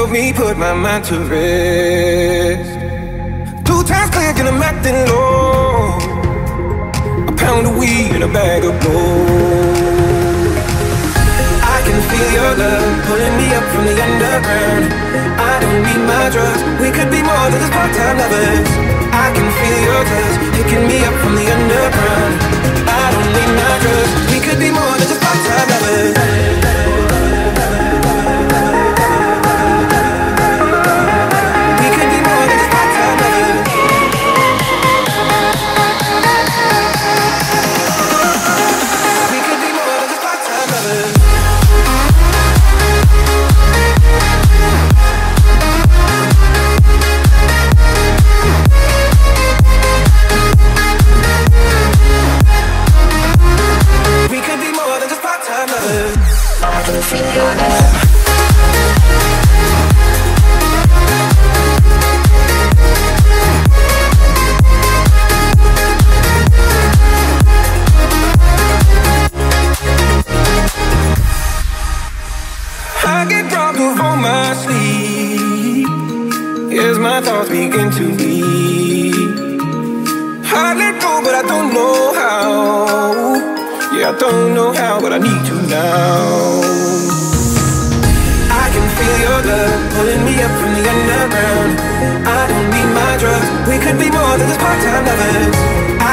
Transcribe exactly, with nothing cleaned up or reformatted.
help me put my mind to rest. Two times clear and I'm acting low. A pound of weed and a bag of gold. I can feel your love pulling me up from the underground. I don't need my drugs, we could be more than just part-time lovers. I can feel your touch picking me up from the underground. I don't need my drugs, we could be more than just part-time lovers. I get drunk before my sleep, as my thoughts begin to lead. I let go, but I don't know how. Yeah, I don't know how, but I need to now. I can feel your love pulling me up from the underground. I don't need my drugs, we could be more than just part-time lovers.